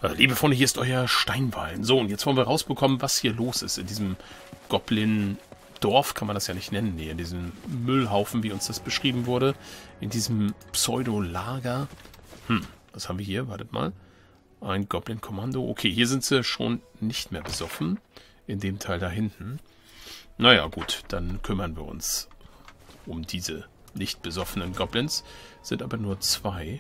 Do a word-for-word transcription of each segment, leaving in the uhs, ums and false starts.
Liebe Freunde, hier ist euer Steinwallen. So, und jetzt wollen wir rausbekommen, was hier los ist in diesem Goblin-Dorf, kann man das ja nicht nennen, nee, in diesem Müllhaufen, wie uns das beschrieben wurde, in diesem Pseudo-Lager. Hm, was haben wir hier? Wartet mal. Ein Goblin-Kommando. Okay, hier sind sie schon nicht mehr besoffen, in dem Teil da hinten. Naja, gut, dann kümmern wir uns um diese nicht besoffenen Goblins. Sind aber nur zwei.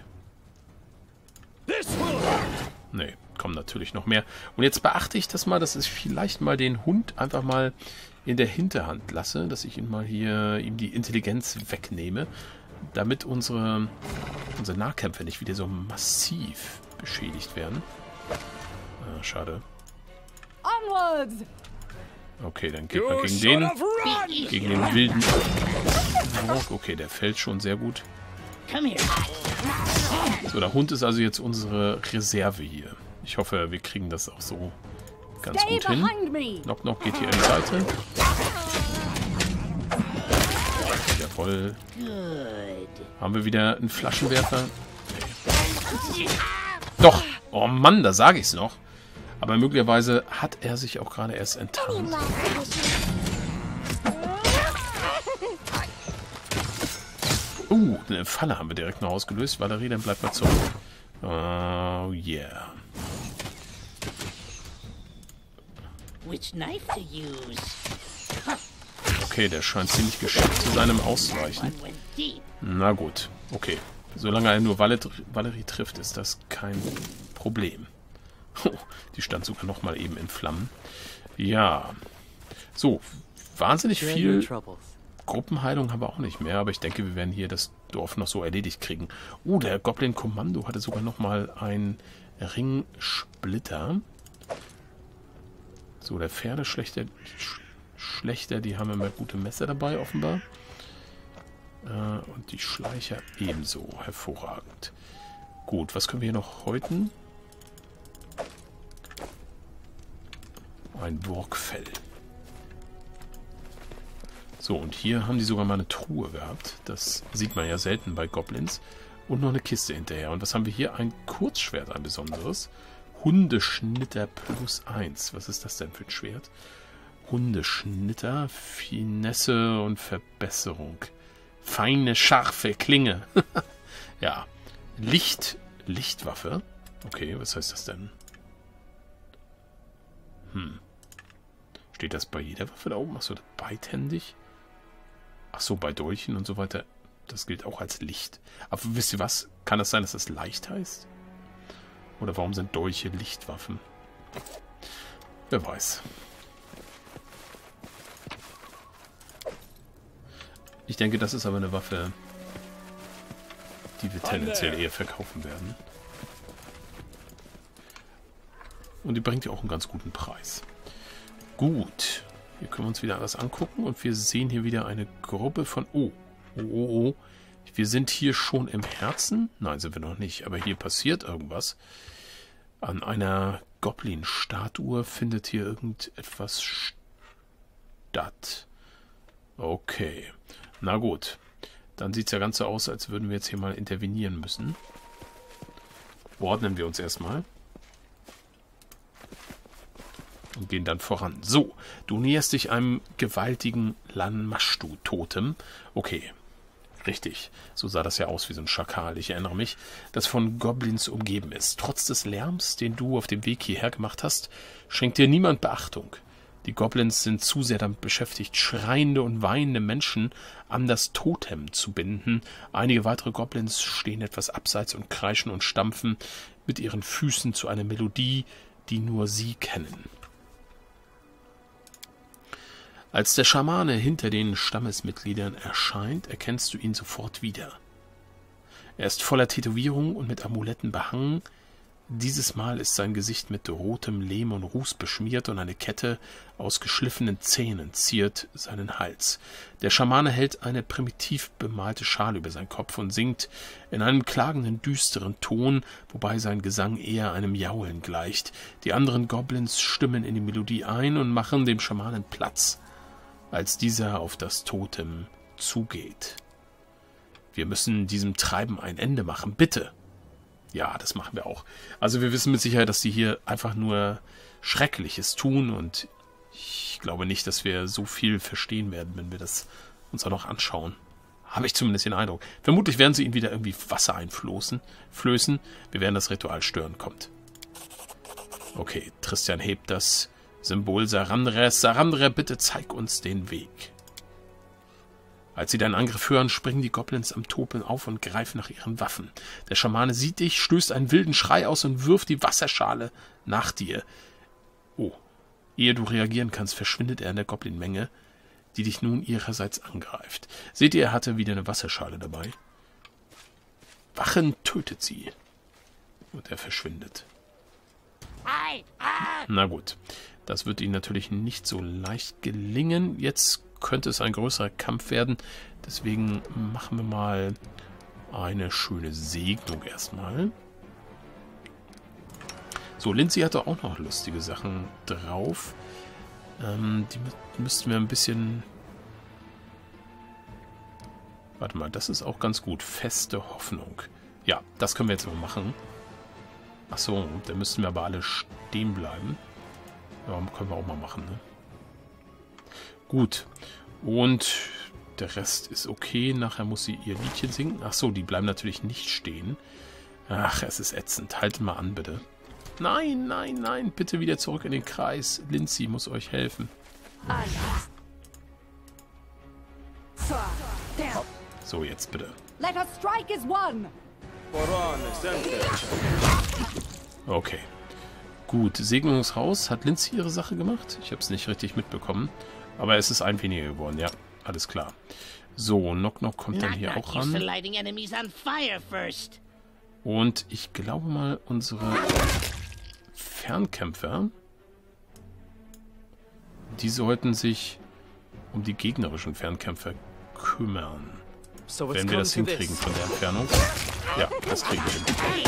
Nee, kommen natürlich noch mehr. Und jetzt beachte ich das mal, dass ich vielleicht mal den Hund einfach mal in der Hinterhand lasse, dass ich ihn mal hier, ihm die Intelligenz wegnehme, damit unsere, unsere Nahkämpfer nicht wieder so massiv beschädigt werden. Ah, schade. Okay, dann geht man gegen den, gegen den wilden Ork. Okay, der fällt schon sehr gut. So, der Hund ist also jetzt unsere Reserve hier. Ich hoffe, wir kriegen das auch so ganz gut hin. Knock Knock geht hier in die Seite. Jawohl. Haben wir wieder einen Flaschenwerfer? Nee. Doch! Oh Mann, da sage ich es noch. Aber möglicherweise hat er sich auch gerade erst enttarnt. Uh, eine Falle haben wir direkt noch ausgelöst. Valerie, dann bleibt mal zurück. Oh, yeah. Okay, der scheint ziemlich geschickt zu seinem Ausweichen. Na gut, okay. Solange er nur Val Valerie trifft, ist das kein Problem. Die stand sogar noch mal eben in Flammen. Ja. So, wahnsinnig viel Gruppenheilung haben wir auch nicht mehr, aber ich denke, wir werden hier das Dorf noch so erledigt kriegen. Oh, der Goblin-Kommando hatte sogar noch mal einen Ringsplitter. So, der Pferdeschlechter, Sch Schlechter, die haben immer gute Messer dabei, offenbar. Äh, und die Schleicher ebenso. Hervorragend. Gut, was können wir hier noch häuten? Ein Burgfell. So, und hier haben die sogar mal eine Truhe gehabt. Das sieht man ja selten bei Goblins. Und noch eine Kiste hinterher. Und was haben wir hier? Ein Kurzschwert, ein besonderes. Hundeschnitter plus eins. Was ist das denn für ein Schwert? Hundeschnitter, Finesse und Verbesserung. Feine, scharfe Klinge. Ja. Licht, Lichtwaffe. Okay, was heißt das denn? Hm. Steht das bei jeder Waffe da oben? Achso, beidhändig? Achso, bei Dolchen und so weiter. Das gilt auch als Licht. Aber wisst ihr was? Kann das sein, dass das leicht heißt? Oder warum sind Dolche Lichtwaffen? Wer weiß. Ich denke, das ist aber eine Waffe, die wir tendenziell eher verkaufen werden. Und die bringt ja auch einen ganz guten Preis. Gut. Hier können wir uns wieder alles angucken. Und wir sehen hier wieder eine Gruppe von... Oh, oh, oh, oh. Wir sind hier schon im Herzen. Nein, sind wir noch nicht. Aber hier passiert irgendwas. An einer Goblin-Statue findet hier irgendetwas statt. Okay. Na gut. Dann sieht es ja ganz so aus, als würden wir jetzt hier mal intervenieren müssen. Ordnen wir uns erstmal. Und gehen dann voran. So, du näherst dich einem gewaltigen Lanmashtu-Totem. Okay, richtig. So sah das ja aus wie so ein Schakal. Ich erinnere mich, das von Goblins umgeben ist. Trotz des Lärms, den du auf dem Weg hierher gemacht hast, schenkt dir niemand Beachtung. Die Goblins sind zu sehr damit beschäftigt, schreiende und weinende Menschen an das Totem zu binden. Einige weitere Goblins stehen etwas abseits und kreischen und stampfen mit ihren Füßen zu einer Melodie, die nur sie kennen. Als der Schamane hinter den Stammesmitgliedern erscheint, erkennst du ihn sofort wieder. Er ist voller Tätowierungen und mit Amuletten behangen. Dieses Mal ist sein Gesicht mit rotem Lehm und Ruß beschmiert und eine Kette aus geschliffenen Zähnen ziert seinen Hals. Der Schamane hält eine primitiv bemalte Schale über seinen Kopf und singt in einem klagenden, düsteren Ton, wobei sein Gesang eher einem Jaulen gleicht. Die anderen Goblins stimmen in die Melodie ein und machen dem Schamanen Platz, als dieser auf das Totem zugeht. Wir müssen diesem Treiben ein Ende machen, bitte. Ja, das machen wir auch. Also wir wissen mit Sicherheit, dass die hier einfach nur Schreckliches tun und ich glaube nicht, dass wir so viel verstehen werden, wenn wir das uns auch noch anschauen. Habe ich zumindest den Eindruck. Vermutlich werden sie ihn wieder irgendwie Wasser einflößen. Flößen. Wir werden das Ritual stören. Kommt. Okay, Tristan hebt das Symbol Sarandres. Sarandre, bitte zeig uns den Weg. Als sie deinen Angriff hören, springen die Goblins am Topeln auf und greifen nach ihren Waffen. Der Schamane sieht dich, stößt einen wilden Schrei aus und wirft die Wasserschale nach dir. Oh, ehe du reagieren kannst, verschwindet er in der Goblin-Menge, die dich nun ihrerseits angreift. Seht ihr, er hatte wieder eine Wasserschale dabei. Wachen tötet sie. Und er verschwindet. Na gut, das wird ihnen natürlich nicht so leicht gelingen. Jetzt könnte es ein größerer Kampf werden. Deswegen machen wir mal eine schöne Segnung erstmal. So, Lindsay hatte auch noch lustige Sachen drauf. Ähm, die mü müssten wir ein bisschen... Warte mal, das ist auch ganz gut. Feste Hoffnung. Ja, das können wir jetzt mal machen. Achso, da müssten wir aber alle stehen bleiben. Ja, können wir auch mal machen, ne? Gut. Und der Rest ist okay. Nachher muss sie ihr Liedchen singen. Achso, die bleiben natürlich nicht stehen. Ach, es ist ätzend. Haltet mal an, bitte. Nein, nein, nein. Bitte wieder zurück in den Kreis. Lindsay muss euch helfen. So, jetzt bitte. Let us strike as one. Okay. Gut, Segnungshaus. Hat Lindsay ihre Sache gemacht? Ich habe es nicht richtig mitbekommen. Aber es ist ein weniger geworden, ja. Alles klar. So, Knock Knock kommt dann hier auch ran. Und ich glaube mal, unsere Fernkämpfer, die sollten sich um die gegnerischen Fernkämpfer kümmern. Wenn wir das hinkriegen von der Entfernung. Ja, das kriegen wir hin.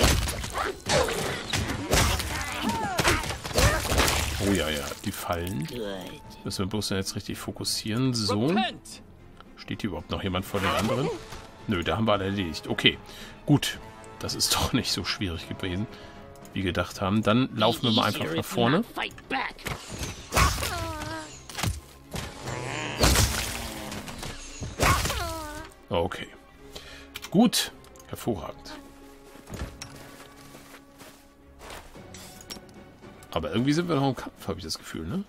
Oh ja, ja, die Fallen. Müssen wir bloß jetzt richtig fokussieren. So. Steht hier überhaupt noch jemand vor den anderen? Nö, da haben wir alle erledigt. Okay, gut. Das ist doch nicht so schwierig gewesen, wie gedacht haben. Dann laufen wir mal einfach nach vorne. Okay. Gut. Hervorragend. Aber irgendwie sind wir noch im Kampf, habe ich das Gefühl, ne?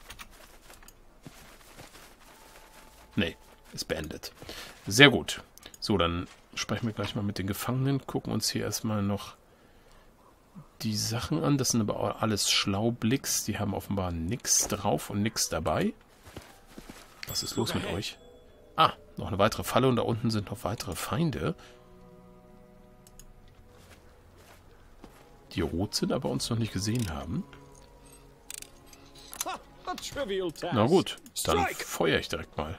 Nee, ist beendet. Sehr gut. So, dann sprechen wir gleich mal mit den Gefangenen. Gucken uns hier erstmal noch die Sachen an. Das sind aber auch alles Schlaublicks. Die haben offenbar nichts drauf und nichts dabei. Was ist los mit euch? Ah, noch eine weitere Falle und da unten sind noch weitere Feinde. Die rot sind, aber uns noch nicht gesehen haben. Na gut, dann feuere ich direkt mal.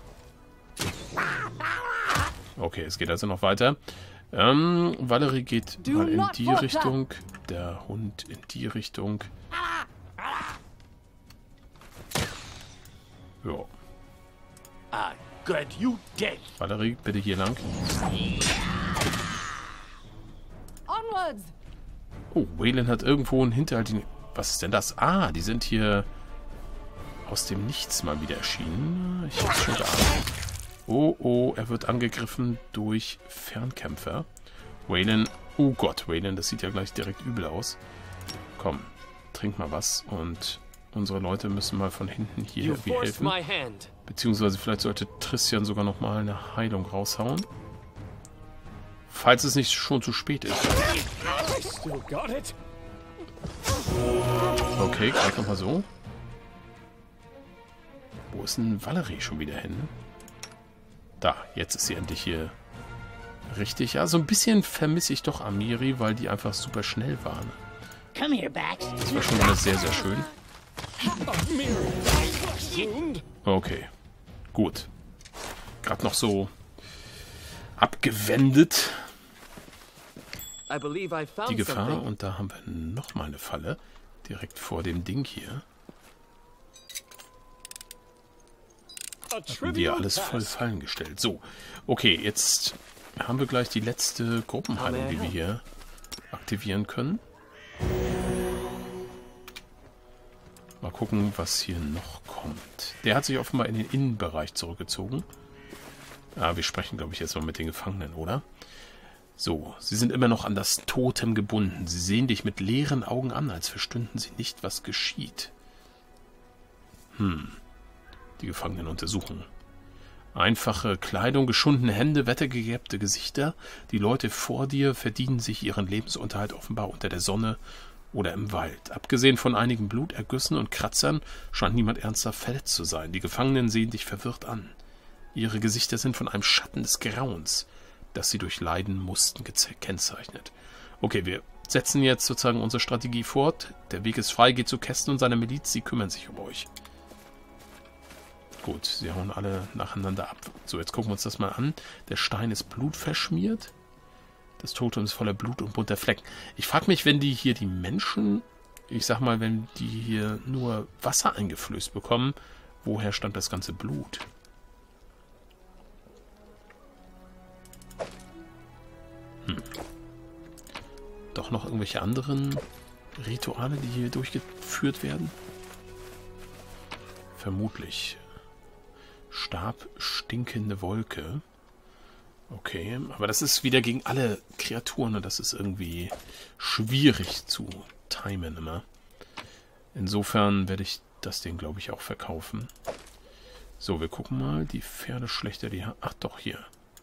Okay, es geht also noch weiter. Ähm, Valerie geht mal in die Richtung. Der Hund in die Richtung. Ja. Valerie, bitte hier lang. Oh, Waylon hat irgendwo einen Hinterhalt. Was ist denn das? Ah, die sind hier aus dem Nichts mal wieder erschienen. Ich hab's schon geahnt. Oh, oh, er wird angegriffen durch Fernkämpfer. Waylon, oh Gott, Waylon, das sieht ja gleich direkt übel aus. Komm, trink mal was und unsere Leute müssen mal von hinten hier irgendwie helfen. Beziehungsweise vielleicht sollte Tristan sogar noch mal eine Heilung raushauen. Falls es nicht schon zu spät ist. Okay, gleich nochmal so. Wo ist denn Valerie schon wieder hin? Da, jetzt ist sie endlich hier richtig. Ja, so ein bisschen vermisse ich doch Amiri, weil die einfach super schnell waren. Das war schon wieder sehr, sehr schön. Okay, gut. Gerade noch so abgewendet. Die Gefahr. Und da haben wir nochmal eine Falle. Direkt vor dem Ding hier. Hatten wir alles voll Fallen gestellt. So, okay, jetzt haben wir gleich die letzte Gruppenheilung, die wir hier aktivieren können. Mal gucken, was hier noch kommt. Der hat sich offenbar in den Innenbereich zurückgezogen. Ah, wir sprechen, glaube ich, jetzt mal mit den Gefangenen, oder? So, sie sind immer noch an das Totem gebunden. Sie sehen dich mit leeren Augen an, als verstünden sie nicht, was geschieht. Hm. Die Gefangenen untersuchen. Einfache Kleidung, geschundene Hände, wettergegerbte Gesichter. Die Leute vor dir verdienen sich ihren Lebensunterhalt offenbar unter der Sonne oder im Wald. Abgesehen von einigen Blutergüssen und Kratzern scheint niemand ernsthaft verletzt zu sein. Die Gefangenen sehen dich verwirrt an. Ihre Gesichter sind von einem Schatten des Grauens, das sie durch Leiden mussten, gekennzeichnet. Okay, wir setzen jetzt sozusagen unsere Strategie fort. Der Weg ist frei, geht zu Kästen und seiner Miliz, sie kümmern sich um euch. Gut, sie hauen alle nacheinander ab. So, jetzt gucken wir uns das mal an. Der Stein ist blutverschmiert. Das Totem ist voller Blut und bunter Flecken. Ich frage mich, wenn die hier die Menschen, ich sag mal, wenn die hier nur Wasser eingeflößt bekommen, woher stammt das ganze Blut? Hm. Doch noch irgendwelche anderen Rituale, die hier durchgeführt werden? Vermutlich. Stab, stinkende Wolke. Okay, aber das ist wieder gegen alle Kreaturen und das ist irgendwie schwierig zu timen immer. Insofern werde ich das Ding, glaube ich, auch verkaufen. So, wir gucken mal. Die Pferdeschlechter, die... Ach doch, hier.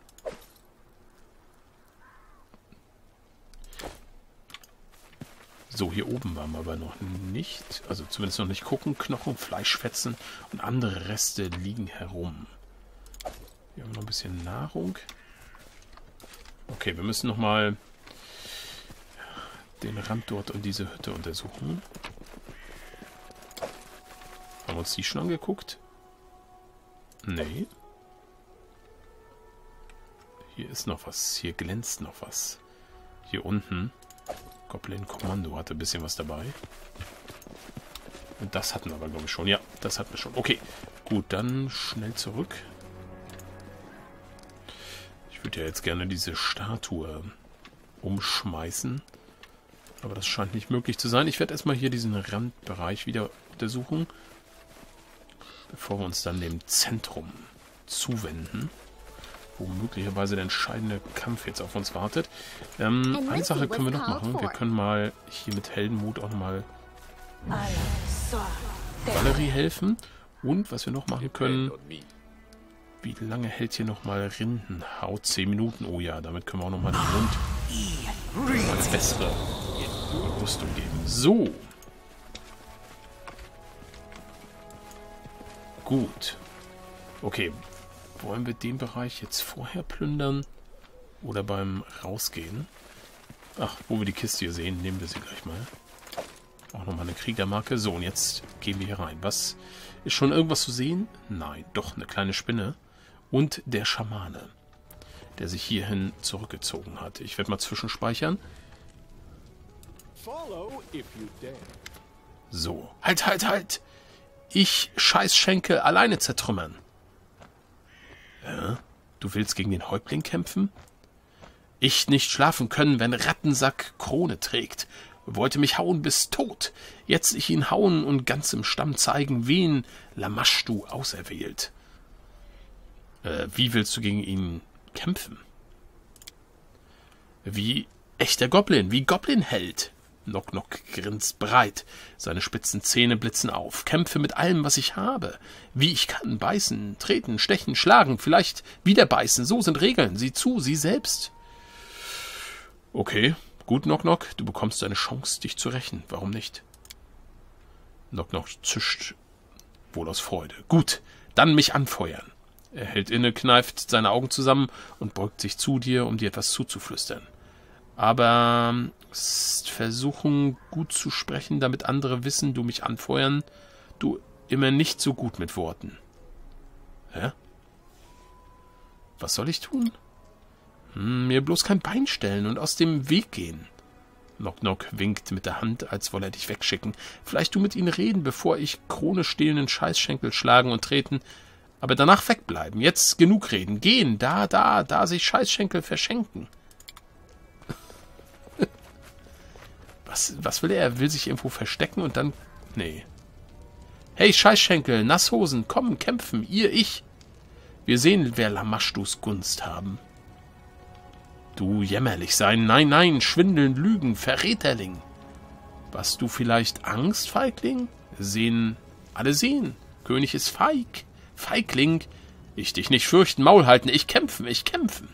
So, hier oben waren wir aber noch nicht. Also zumindest noch nicht gucken. Knochen, Fleischfetzen und andere Reste liegen herum. Hier haben wir noch ein bisschen Nahrung. Okay, wir müssen nochmal den Rand dort und diese Hütte untersuchen. Haben wir uns die schon angeguckt? Nee. Hier ist noch was. Hier glänzt noch was. Hier unten. Goblin Kommando hatte ein bisschen was dabei. Und das hatten wir aber, glaube ich, schon. Ja, das hatten wir schon. Okay, gut, dann schnell zurück. Ich würde ja jetzt gerne diese Statue umschmeißen. Aber das scheint nicht möglich zu sein. Ich werde erstmal hier diesen Randbereich wieder untersuchen. Bevor wir uns dann dem Zentrum zuwenden. Wo möglicherweise der entscheidende Kampf jetzt auf uns wartet. Ähm, eine Sache können wir noch machen. Wir können mal hier mit Heldenmut auch nochmal Valerie helfen. Und was wir noch machen können... Wie lange hält hier nochmal Rindenhaut? zehn Minuten. Oh ja, damit können wir auch nochmal den Mund eine bessere Rüstung geben. So. Gut. Okay. Wollen wir den Bereich jetzt vorher plündern? Oder beim Rausgehen? Ach, wo wir die Kiste hier sehen, nehmen wir sie gleich mal. Auch nochmal eine Kriegermarke. So, und jetzt gehen wir hier rein. Was? Ist schon irgendwas zu sehen? Nein, doch, eine kleine Spinne. Und der Schamane, der sich hierhin zurückgezogen hat. Ich werde mal zwischenspeichern. So. Halt, halt, halt! Ich, Scheißschenkel, alleine zertrümmern. Ja? Du willst gegen den Häuptling kämpfen? Ich nicht schlafen können, wenn Rattensack Krone trägt. Wollte mich hauen bis tot. Jetzt ich ihn hauen und ganz im Stamm zeigen, wen Lamasch du auserwählt. Äh, wie willst du gegen ihn kämpfen? Wie echter Goblin, wie Goblin-Held. Knock Knock grinst breit. Seine spitzen Zähne blitzen auf. Kämpfe mit allem, was ich habe. Wie ich kann. Beißen, treten, stechen, schlagen. Vielleicht wieder beißen. So sind Regeln. Sieh zu, sieh selbst. Okay, gut, Knock Knock. Du bekommst eine Chance, dich zu rächen. Warum nicht? Knock Knock zischt wohl aus Freude. Gut, dann mich anfeuern. Er hält inne, kneift seine Augen zusammen und beugt sich zu dir, um dir etwas zuzuflüstern. Aber versuchen, gut zu sprechen, damit andere wissen, du mich anfeuern, du immer nicht so gut mit Worten. Hä? Was soll ich tun? Hm, mir bloß kein Bein stellen und aus dem Weg gehen. Knock Knock winkt mit der Hand, als wolle er dich wegschicken. Vielleicht du mit ihnen reden, bevor ich Krone stehlenden Scheißschenkel schlagen und treten, aber danach wegbleiben. Jetzt genug reden. Gehen, da, da, da sich Scheißschenkel verschenken. Was, was will er? Er will sich irgendwo verstecken und dann... Nee. Hey, Scheißschenkel, Nasshosen, komm, kämpfen, ihr, ich. Wir sehen, wer Lamashtus Gunst haben. Du jämmerlich sein, nein, nein, schwindeln, lügen, Verräterling. Was, du vielleicht Angst, Feigling? Sehen, alle sehen, König ist feig. Feigling, ich dich nicht fürchten, Maul halten, ich kämpfen, ich kämpfen.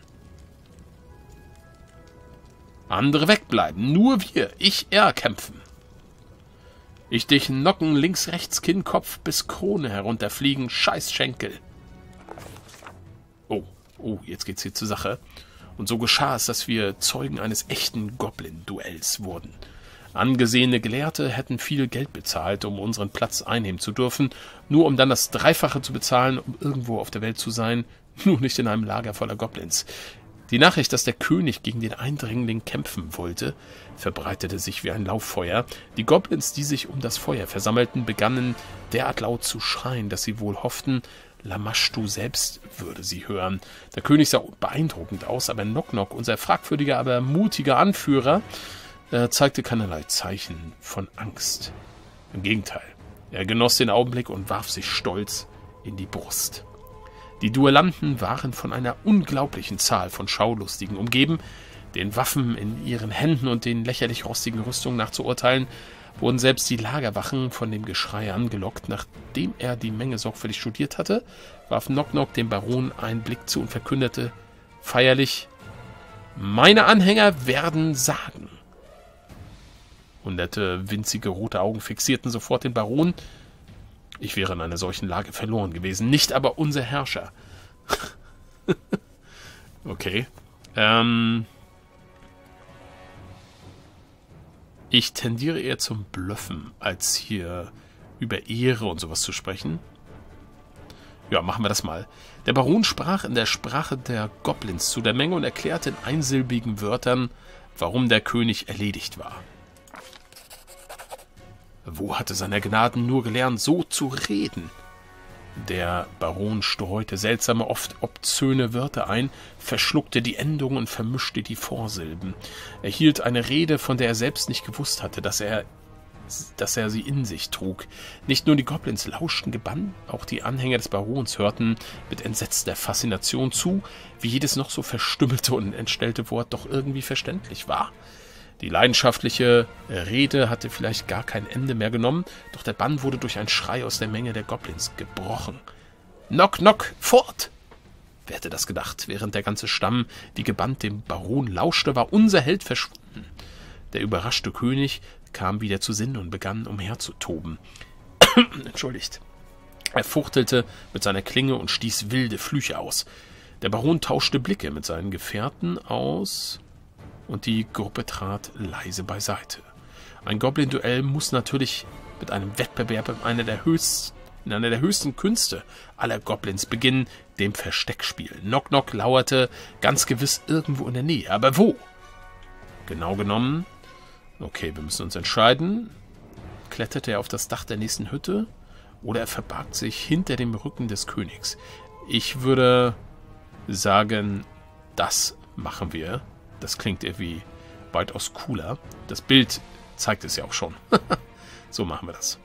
Andere wegbleiben, nur wir, ich, er kämpfen. Ich dich knocken, links, rechts, Kinn, Kopf bis Krone herunterfliegen, Scheißschenkel. Oh, oh, jetzt geht's hier zur Sache. Und so geschah es, dass wir Zeugen eines echten Goblin-Duells wurden. Angesehene Gelehrte hätten viel Geld bezahlt, um unseren Platz einnehmen zu dürfen, nur um dann das Dreifache zu bezahlen, um irgendwo auf der Welt zu sein, nur nicht in einem Lager voller Goblins. Die Nachricht, dass der König gegen den Eindringling kämpfen wollte, verbreitete sich wie ein Lauffeuer. Die Goblins, die sich um das Feuer versammelten, begannen derart laut zu schreien, dass sie wohl hofften, Lamashtu selbst würde sie hören. Der König sah beeindruckend aus, aber Nok-Nok, unser fragwürdiger, aber mutiger Anführer, äh, zeigte keinerlei Zeichen von Angst. Im Gegenteil, er genoss den Augenblick und warf sich stolz in die Brust. Die Duellanten waren von einer unglaublichen Zahl von Schaulustigen umgeben. Den Waffen in ihren Händen und den lächerlich rostigen Rüstungen nach zu urteilen, wurden selbst die Lagerwachen von dem Geschrei angelockt. Nachdem er die Menge sorgfältig studiert hatte, warf Nok-Nok dem Baron einen Blick zu und verkündete feierlich: Meine Anhänger werden sagen. Hunderte winzige rote Augen fixierten sofort den Baron. Ich wäre in einer solchen Lage verloren gewesen, nicht aber unser Herrscher. Okay. Ähm... Ich tendiere eher zum Blöffen, als hier über Ehre und sowas zu sprechen. Ja, machen wir das mal. Der Baron sprach in der Sprache der Goblins zu der Menge und erklärte in einsilbigen Wörtern, warum der König erledigt war. Wo hatte seiner Gnaden nur gelernt, so zu reden? Der Baron streute seltsame, oft obszöne Wörter ein, verschluckte die Endungen und vermischte die Vorsilben. Er hielt eine Rede, von der er selbst nicht gewusst hatte, dass er, dass er sie in sich trug. Nicht nur die Goblins lauschten gebannt, auch die Anhänger des Barons hörten mit entsetzter Faszination zu, wie jedes noch so verstümmelte und entstellte Wort doch irgendwie verständlich war. Die leidenschaftliche Rede hatte vielleicht gar kein Ende mehr genommen, doch der Bann wurde durch einen Schrei aus der Menge der Goblins gebrochen. Knock, knock, fort! Wer hätte das gedacht? Während der ganze Stamm, die gebannt dem Baron lauschte, war unser Held verschwunden. Der überraschte König kam wieder zu Sinn und begann umherzutoben. Entschuldigt. Er fuchtelte mit seiner Klinge und stieß wilde Flüche aus. Der Baron tauschte Blicke mit seinen Gefährten aus... und die Gruppe trat leise beiseite. Ein Goblin-Duell muss natürlich mit einem Wettbewerb in einer der höchsten, in einer der höchsten Künste aller Goblins beginnen, dem Versteckspiel. Nok-Nok lauerte ganz gewiss irgendwo in der Nähe. Aber wo? Genau genommen, okay, wir müssen uns entscheiden. Kletterte er auf das Dach der nächsten Hütte oder er verbarg sich hinter dem Rücken des Königs? Ich würde sagen, das machen wir. Das klingt irgendwie weitaus cooler. Das Bild zeigt es ja auch schon. So machen wir das.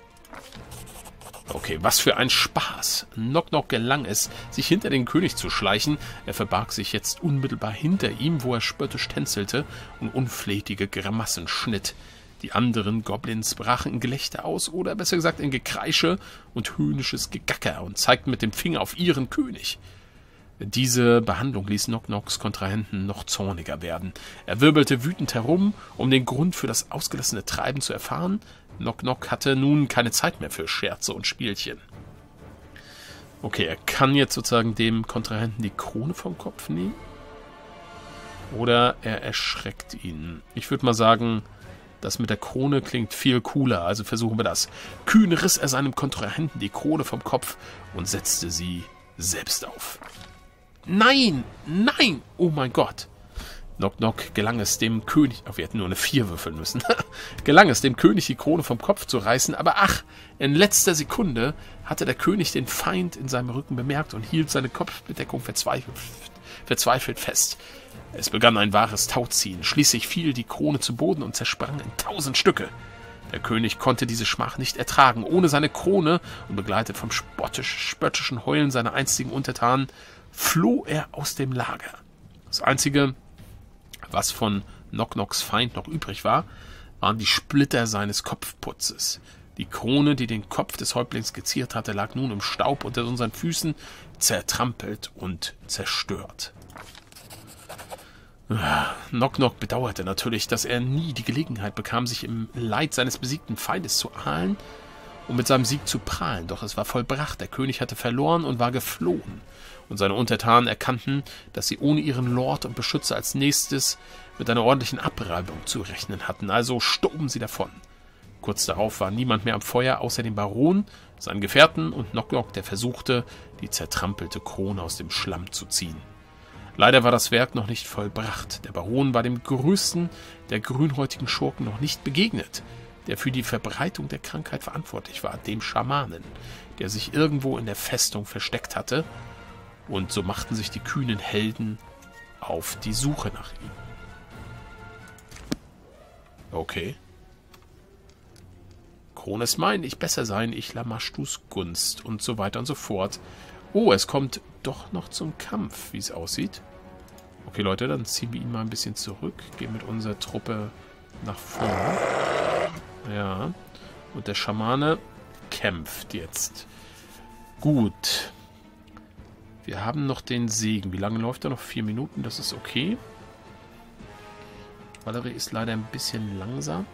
Okay, was für ein Spaß. Nok-Nok gelang es, sich hinter den König zu schleichen. Er verbarg sich jetzt unmittelbar hinter ihm, wo er spöttisch tänzelte und unflätige Grimassen schnitt. Die anderen Goblins brachen in Gelächter aus, oder besser gesagt in Gekreische und höhnisches Gegacker und zeigten mit dem Finger auf ihren König. Diese Behandlung ließ Nok-Noks Kontrahenten noch zorniger werden. Er wirbelte wütend herum, um den Grund für das ausgelassene Treiben zu erfahren. Nok-Nok hatte nun keine Zeit mehr für Scherze und Spielchen. Okay, er kann jetzt sozusagen dem Kontrahenten die Krone vom Kopf nehmen. Oder er erschreckt ihn. Ich würde mal sagen, das mit der Krone klingt viel cooler, also versuchen wir das. Kühn riss er seinem Kontrahenten die Krone vom Kopf und setzte sie selbst auf. Nein, nein, oh mein Gott. Nok-Nok gelang es dem König, oh, wir hätten nur eine vier würfeln müssen, gelang es dem König die Krone vom Kopf zu reißen, aber ach, in letzter Sekunde hatte der König den Feind in seinem Rücken bemerkt und hielt seine Kopfbedeckung verzweifelt, verzweifelt fest. Es begann ein wahres Tauziehen. Schließlich fiel die Krone zu Boden und zersprang in tausend Stücke. Der König konnte diese Schmach nicht ertragen. Ohne seine Krone und begleitet vom spottisch, spöttischen Heulen seiner einstigen Untertanen floh er aus dem Lager. Das Einzige, was von Nok-Noks Feind noch übrig war, waren die Splitter seines Kopfputzes. Die Krone, die den Kopf des Häuptlings geziert hatte, lag nun im Staub unter unseren Füßen, zertrampelt und zerstört. Nok-Nok bedauerte natürlich, dass er nie die Gelegenheit bekam, sich im Leid seines besiegten Feindes zu ahlen und mit seinem Sieg zu prahlen. Doch es war vollbracht, der König hatte verloren und war geflohen. Und seine Untertanen erkannten, dass sie ohne ihren Lord und Beschützer als nächstes mit einer ordentlichen Abreibung zu rechnen hatten. Also stoben sie davon. Kurz darauf war niemand mehr am Feuer, außer dem Baron, seinen Gefährten und Nok-Nok, der versuchte, die zertrampelte Krone aus dem Schlamm zu ziehen. Leider war das Werk noch nicht vollbracht. Der Baron war dem größten der grünhäutigen Schurken noch nicht begegnet, der für die Verbreitung der Krankheit verantwortlich war, dem Schamanen, der sich irgendwo in der Festung versteckt hatte. Und so machten sich die kühnen Helden auf die Suche nach ihm. Okay. Krone ist mein, ich besser sein, ich Lamashtus Gunst und so weiter und so fort. Oh, es kommt doch noch zum Kampf, wie es aussieht. Okay, Leute, dann ziehen wir ihn mal ein bisschen zurück. Gehen mit unserer Truppe nach vorne. Ja. Und der Schamane kämpft jetzt. Gut. Wir haben noch den Segen. Wie lange läuft er noch? Vier Minuten, das ist okay. Valerie ist leider ein bisschen langsam.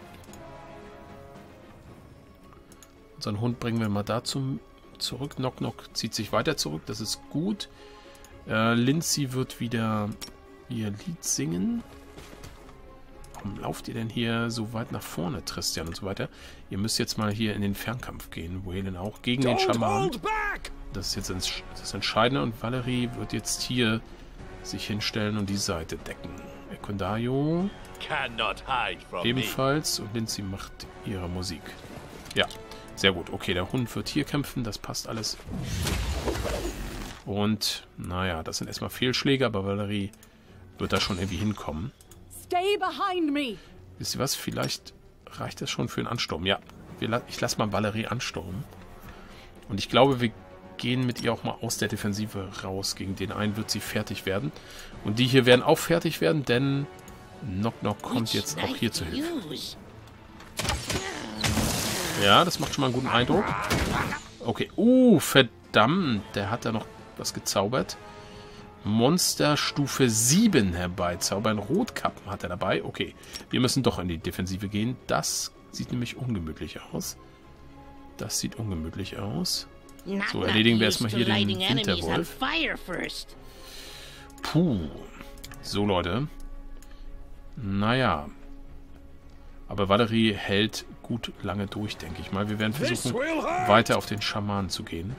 Unseren Hund bringen wir mal dazu zurück. Nok-Nok zieht sich weiter zurück, das ist gut. Äh, Lindsay wird wieder ihr Lied singen. Warum lauft ihr denn hier so weit nach vorne, Tristan und so weiter? Ihr müsst jetzt mal hier in den Fernkampf gehen. Waylon auch gegen den Schaman. Das ist jetzt das Entscheidende. Und Valerie wird jetzt hier sich hinstellen und die Seite decken. Ekondayo ebenfalls. Und Lindsay macht ihre Musik. Ja. Sehr gut. Okay, der Hund wird hier kämpfen. Das passt alles. Und, naja, das sind erstmal Fehlschläge, aber Valerie wird da schon irgendwie hinkommen. Stay behind me. Wisst ihr was? Vielleicht reicht das schon für einen Ansturm. Ja, wir, ich lasse mal Valerie ansturmen. Und ich glaube, wir gehen mit ihr auch mal aus der Defensive raus. Gegen den einen wird sie fertig werden. Und die hier werden auch fertig werden, denn Nok-Nok kommt jetzt auch hier zu Hilfe. Ja, das macht schon mal einen guten Eindruck. Okay. Uh, verdammt. Der hat da noch was gezaubert. Monster Stufe sieben herbeizaubern. Rotkappen hat er dabei. Okay. Wir müssen doch in die Defensive gehen. Das sieht nämlich ungemütlich aus. Das sieht ungemütlich aus. So, erledigen wir erstmal hier den Winterwolf. Puh. So, Leute. Naja. Aber Valerie hält gut lange durch, denke ich mal. Wir werden versuchen, weiter auf den Schamanen zu gehen.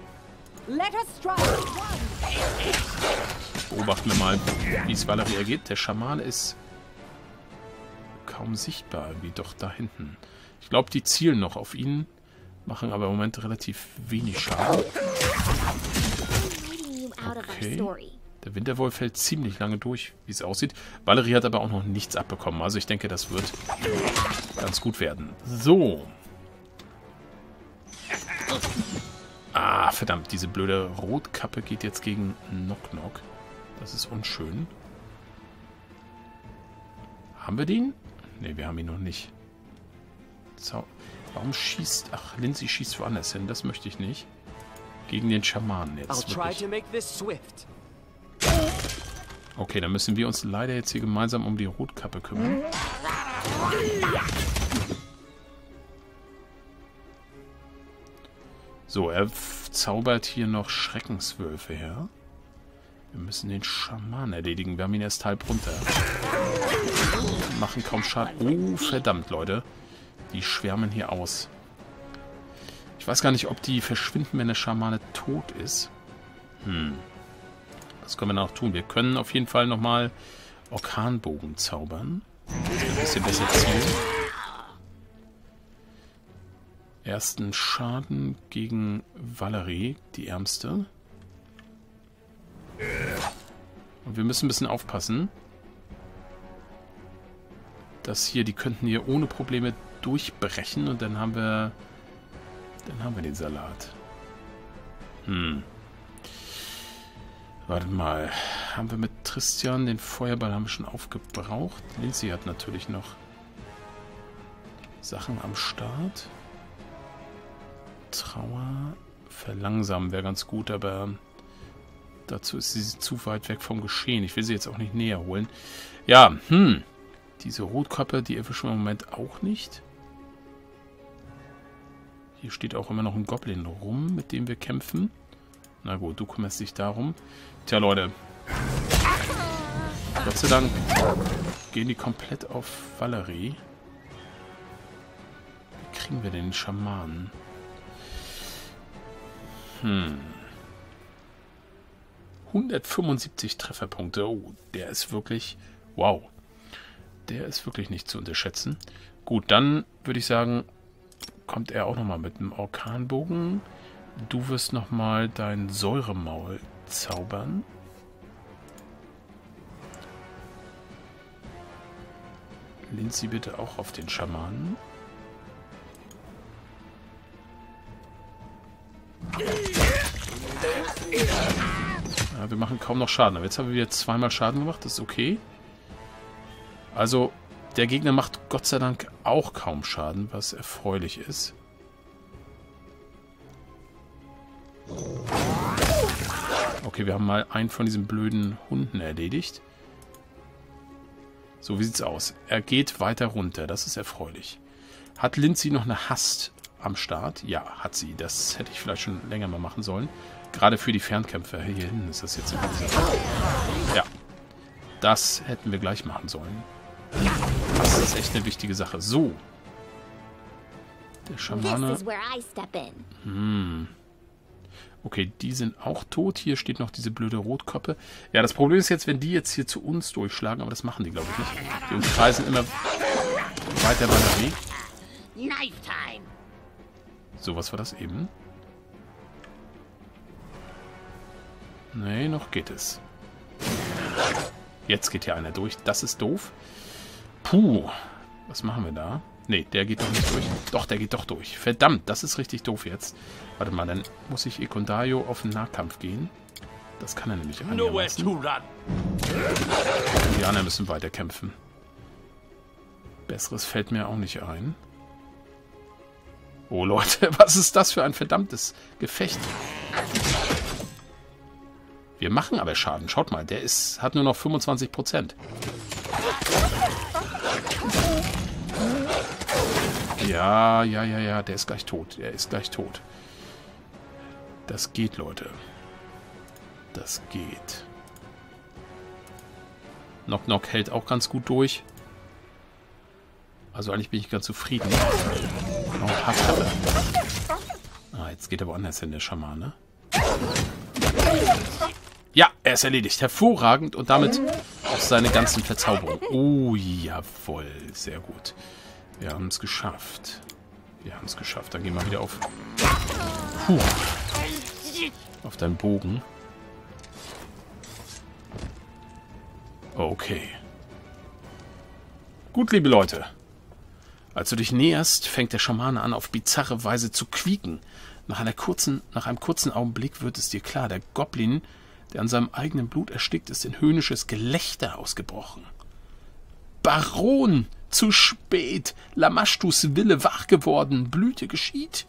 Beobachten wir mal, wie es Valerie ergeht. Der Schaman ist kaum sichtbar, irgendwie doch da hinten. Ich glaube, die zielen noch auf ihn, machen aber im Moment relativ wenig Schaden. Okay. Der Winterwolf hält ziemlich lange durch, wie es aussieht. Valerie hat aber auch noch nichts abbekommen. Also ich denke, das wird ganz gut werden. So. Ah, verdammt. Diese blöde Rotkappe geht jetzt gegen Nok-Nok. Das ist unschön. Haben wir den? Ne, wir haben ihn noch nicht. Zau Warum schießt... Ach, Lindsay schießt woanders hin. Das möchte ich nicht. Gegen den Schamanen jetzt. Okay, dann müssen wir uns leider jetzt hier gemeinsam um die Rotkappe kümmern. So, er zaubert hier noch Schreckenswölfe her. Wir müssen den Schaman erledigen. Wir haben ihn erst halb runter. Machen kaum Schaden. Oh, verdammt, Leute. Die schwärmen hier aus. Ich weiß gar nicht, ob die verschwinden, wenn der Schamane tot ist. Hm. Was können wir noch tun? Wir können auf jeden Fall nochmal Orkanbogen zaubern. Ein bisschen besser zielen. Ersten Schaden gegen Valerie, die Ärmste. Und wir müssen ein bisschen aufpassen. Das hier, die könnten hier ohne Probleme durchbrechen und dann haben wir... Dann haben wir den Salat. Hm. Warte mal. Haben wir mit Tristian den Feuerball haben wir schon aufgebraucht? Lindsay hat natürlich noch Sachen am Start. Trauer. Verlangsamen wäre ganz gut, aber dazu ist sie zu weit weg vom Geschehen. Ich will sie jetzt auch nicht näher holen. Ja, hm. Diese Rotkappe, die erwischen wir im Moment auch nicht. Hier steht auch immer noch ein Goblin rum, mit dem wir kämpfen. Na gut, du kümmerst dich darum. Tja, Leute. Gott sei Dank gehen die komplett auf Valerie. Wie kriegen wir den Schamanen? Hm. hundertfünfundsiebzig Trefferpunkte. Oh, der ist wirklich... Wow. Der ist wirklich nicht zu unterschätzen. Gut, dann würde ich sagen, kommt er auch nochmal mit einem Orkanbogen. Du wirst nochmal dein Säuremaul zaubern. Lindsay bitte auch auf den Schamanen. Ja, wir machen kaum noch Schaden. Aber jetzt haben wir wieder zweimal Schaden gemacht. Das ist okay. Also, der Gegner macht Gott sei Dank auch kaum Schaden, was erfreulich ist. Okay, wir haben mal einen von diesen blöden Hunden erledigt. So, wie sieht's aus? Er geht weiter runter, das ist erfreulich. Hat Lindsay noch eine Hast am Start? Ja, hat sie. Das hätte ich vielleicht schon länger mal machen sollen. Gerade für die Fernkämpfer hier hinten ist das jetzt immer dieser... Ja, das hätten wir gleich machen sollen. Das ist echt eine wichtige Sache. So. Der Schamane... Hm... Okay, die sind auch tot. Hier steht noch diese blöde Rotkappe. Ja, das Problem ist jetzt, wenn die jetzt hier zu uns durchschlagen, aber das machen die, glaube ich, nicht. Die umkreisen immer weiter bei der Weg. So, was war das eben? Nee, noch geht es. Jetzt geht hier einer durch. Das ist doof. Puh. Was machen wir da? Nee, der geht doch nicht durch. Doch, der geht doch durch. Verdammt, das ist richtig doof jetzt. Warte mal, dann muss ich Ekondayo auf den Nahkampf gehen. Das kann er nämlich einigermaßen. Die anderen müssen weiter kämpfen. Besseres fällt mir auch nicht ein. Oh Leute, was ist das für ein verdammtes Gefecht? Wir machen aber Schaden. Schaut mal, der ist, hat nur noch fünfundzwanzig Prozent. Ja, ja, ja, ja, der ist gleich tot. Der ist gleich tot. Das geht, Leute. Das geht. Knock Knock hält auch ganz gut durch. Also eigentlich bin ich ganz zufrieden. Noch ein paar Treffer. Ah, jetzt geht er woanders hin, der Schamane. Ja, er ist erledigt. Hervorragend. Und damit auch seine ganzen Verzauberungen. Oh, jawohl. Sehr gut. Wir haben es geschafft. Wir haben es geschafft. Dann gehen wir wieder auf... Puh. Auf deinen Bogen. Okay. Gut, liebe Leute. Als du dich näherst, fängt der Schamane an, auf bizarre Weise zu quieken. Nach einer kurzen, nach einem kurzen Augenblick wird es dir klar, der Goblin, der an seinem eigenen Blut erstickt ist, in höhnisches Gelächter ausgebrochen. Baron! Zu spät! Lamashtus Wille wach geworden! Blüte geschieht!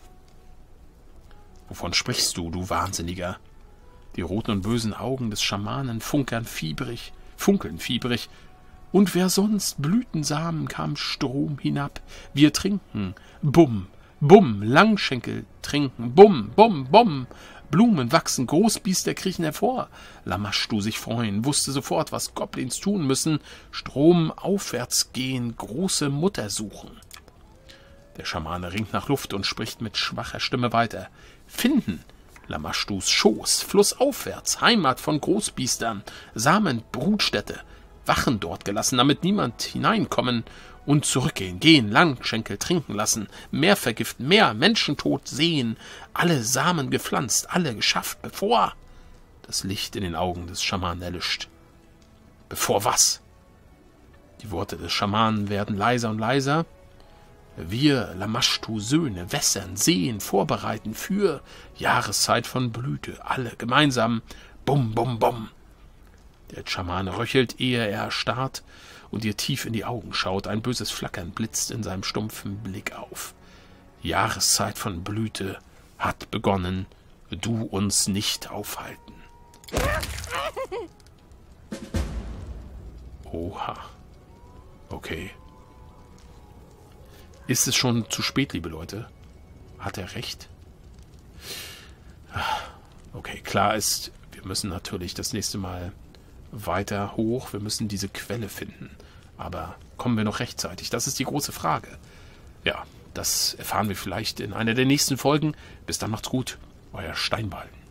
Wovon sprichst du, du Wahnsinniger? Die roten und bösen Augen des Schamanen funkern fiebrig, funkeln fiebrig. Und wer sonst? Blütensamen kam Strom hinab. Wir trinken. Bumm, bumm, Langschenkel trinken. Bumm, bumm, bumm. Blumen wachsen, Großbiester kriechen hervor. Lamashtu sich freuen, wusste sofort, was Goblins tun müssen. Strom aufwärts gehen, große Mutter suchen. Der Schamane ringt nach Luft und spricht mit schwacher Stimme weiter. Finden! Lamashtus Schoß, flussaufwärts, Heimat von Großbiestern, Samen, Brutstätte, Wachen dort gelassen, damit niemand hineinkommen und zurückgehen, gehen, Langschenkel trinken lassen, mehr vergiften, mehr Menschentod sehen, alle Samen gepflanzt, alle geschafft, bevor das Licht in den Augen des Schamanen erlischt. Bevor was? Die Worte des Schamanen werden leiser und leiser. Wir, Lamashtu-Söhne, wässern, sehen, vorbereiten für Jahreszeit von Blüte. Alle gemeinsam. Bum, bum, bum. Der Schamane röchelt, ehe er erstarrt und ihr tief in die Augen schaut. Ein böses Flackern blitzt in seinem stumpfen Blick auf. Jahreszeit von Blüte hat begonnen. Du uns nicht aufhalten. Oha. Okay. Ist es schon zu spät, liebe Leute? Hat er recht? Okay, klar ist, wir müssen natürlich das nächste Mal weiter hoch. Wir müssen diese Quelle finden. Aber kommen wir noch rechtzeitig? Das ist die große Frage. Ja, das erfahren wir vielleicht in einer der nächsten Folgen. Bis dann, macht's gut. Euer Steinballen.